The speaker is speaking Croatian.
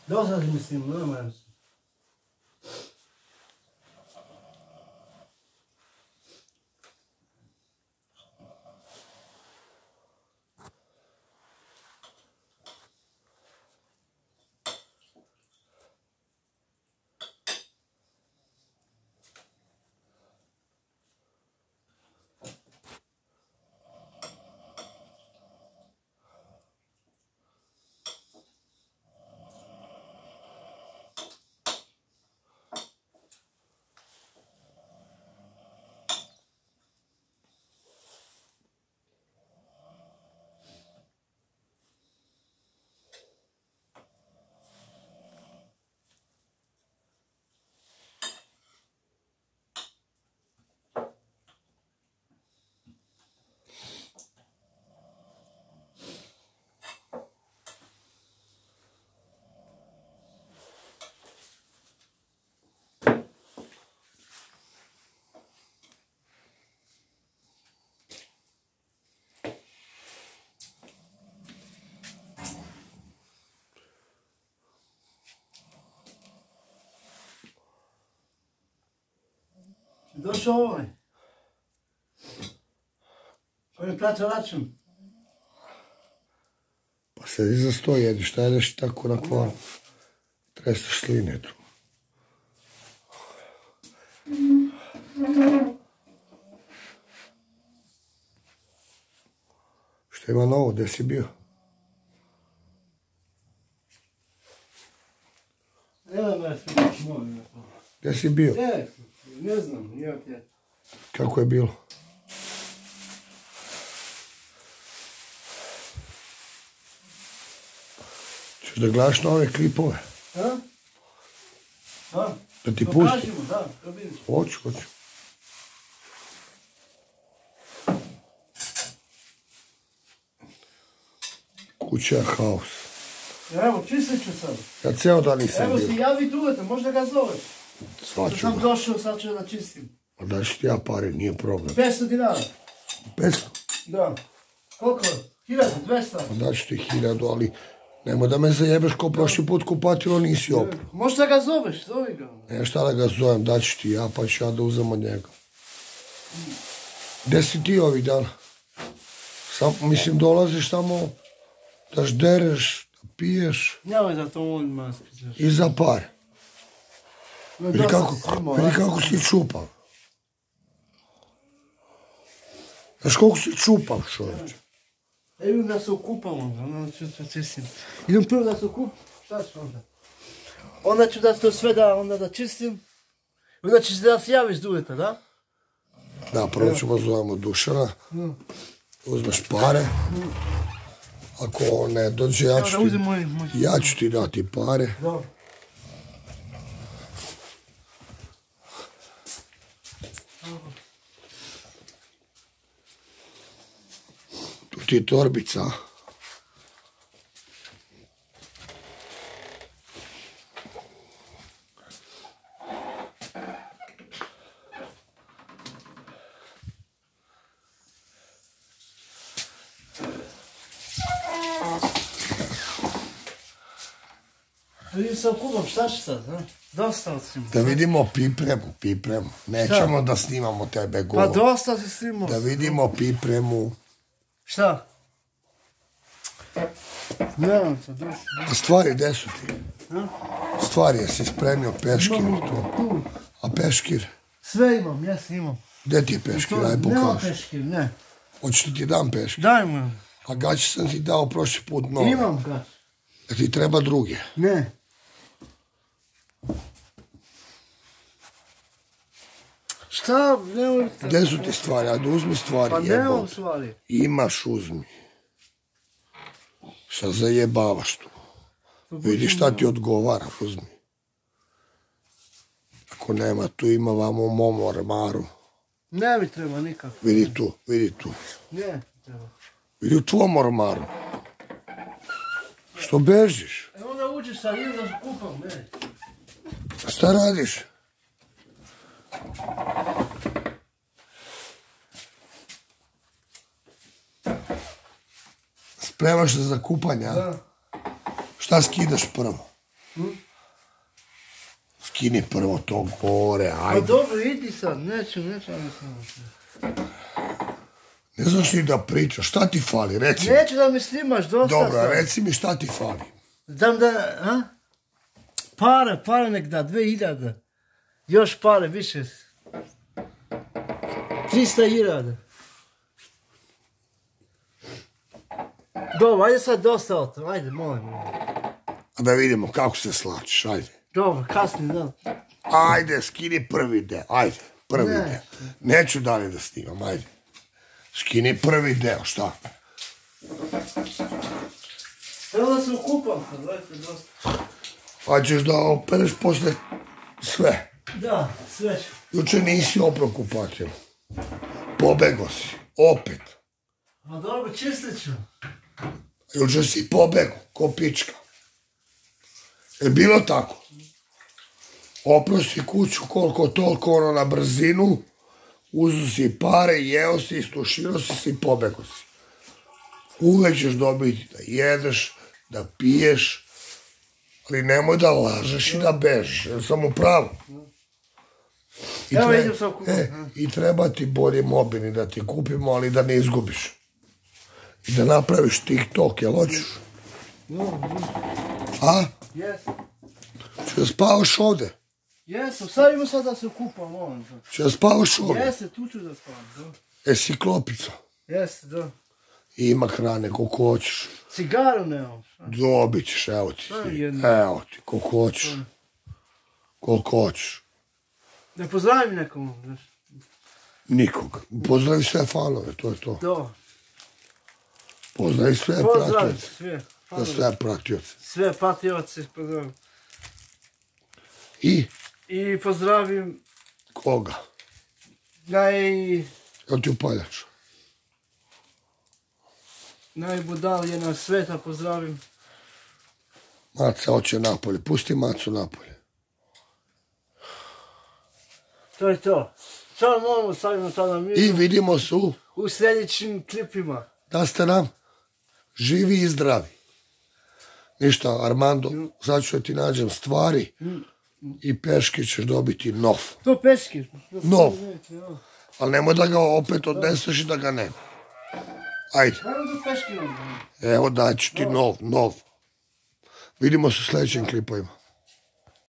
Dosta mislim, normalno. Došao ovaj. Koji je plaćao račun? Pa sedi za sto, jedi, šta jedeš tako na kvaru? Trestaš sline tu. Šta ima novo, gdje si bio? Evo me sviđaš molim. Gdje si bio? Ne znam, nije je. Kako je bilo? Češ da gledaš na ove klipove? A? Da ti pustim? Pokažimo, da, to vidiš. Hoću. Kuća, haos. Evo, čistit ću sad. Ja cijel dan nisam bio. Evo si javi tu, možda ga zoveš. Svaču Sam ga. došao, sad ću da čistim. A daš ti ja pare, nije problem. 500 dinara. 500? Da. Koliko? 1200? A daš ti 1000, ali nemoj da me zajebeš ko prošli put kupatilo, nisi opet. Možda ga zoveš, zovi ga. Ne, šta da ga zovem, daću ti ja, pa ću ja da uzem od njega. Gde si ti ovih dana? Mislim, dolaziš samo da ždereš, da piješ Nemoj da to volim maske. i za pare. Vidi kako si čupav. Znaš koliko si čupav, čovječe? Idem da se okupam onda ću to čistim. Idem prvo da se okupam, šta ću onda? Onda ću da to sve da čistim. Onda ćeš da se javiš do ujeta, da? Da, prvo ćemo zovemo Dušana. Uzmeš pare. Ako on ne dođe, ja ću ti dati pare. Da. Tu ti je torbica. Vidim se okupam, šta ću sad, ha? Dosta si mi. Da vidimo pripremu. Nećemo da snimamo tebe golo. Pa dosta si snimao. Da vidimo pripremu. Šta? Nemam se, dosta. A stvari, gde su ti? Stvari, jesi spremio peškir i to? Tu. A peškir? Sve imam, jes imam. Gde ti je peškir? Aj Nema pokaži. peškir, ne. Hoću ti dam peškir. Daj mu. A gaće sam ti dao prošli put nove. Imam ga. Da ti treba druge. Ne. Šta? Nemoj... Gde su ti stvari? Ajde uzmi stvari, Pa nemam jebote. stvari. Imaš, uzmi. Šta zajebavaš tu? Vidi šta ti odgovara, uzmi. Ako nema, tu ima vam u mom ormaru. Ne mi treba nikako. Vidi tu. Ne treba. Vidi u tvom ormaru. Što bežiš? E onda uđeš sad, idem da kupam, ne. Šta radiš? Spremaš se za kupanje, a? Da. Šta skidaš prvo? Skini prvo to gore, Pa ajde. dobro, idi sad, neću. Ne znaš ni da pričaš, šta ti fali, reci mi. Neću da mi snimaš, dosta Dobro, sad. reci mi šta ti fali. Dam da, a? Pare nek da, 2000. Još pare, više. 300.000. Dobro, ajde sad dosta o tom, ajde, molim. A da vidimo kako se slačiš, ajde. Dobro, kasnije, da. Ajde, skini prvi deo, ajde, prvi deo. Neću dalje da snimam, ajde. Skini prvi deo, šta? Treba da se ukupam sad, gledajte, dosta. Pa ćeš da opereš posle sve. Da, sve ću. Juče nisi oprao kupatilo. Pobego si, opet. A dobro, čistit ću. Juče si pobego, ko pička. Je bilo tako? Oprao si kuću koliko toliko ono na brzinu, uzu si pare, jeo si, istuširao si i pobego si. Uvek ćeš dobiti da jedeš, da piješ, ali nemoj da lažeš i da bežeš, jer sam u pravu. Evo idem sad kupiti. I treba ti bolji mobilni da ti kupimo, ali da ne izgubiš. I da napraviš TikTok, jel hoćeš? A? Jes. Če da spavaš ovde? Jesam, sad imam sad da se ukupam, molim. Če da spavaš ovde? Jeste, tu ću da spavam, da. Esi klopica. Jeste, da. I ima hrane koliko hoćeš. Cigaru nemam. Dobit ćeš, evo ti. jedno. Evo ti, koliko hoćeš. Koliko hoćeš. Ne pozdravim nekom, znaš. Nikog. Pozdravi sve fanove, to je to. Da. Pozdravi sve Pozdravim pratioce. sve. Da sve pratioce. Sve pratioce pozdravim. I pozdravim Koga? Evo ti upaljač. najbudalije na sveta pozdravim. Maca hoće napolje. Pusti Macu napolje. To je to. Sad moramo stavimo sad na miru. I vidimo se U sljedećim klipima. da ste nam živi i zdravi. Ništa, Armando, sad ću da ti nađem stvari i peške ćeš dobiti nov. To peške. Nov. Ali nemoj da ga opet odneseš i da ga nema. Ajde. Ajmo do peške. Evo daću ti nov. Vidimo se u sljedećim klipovima.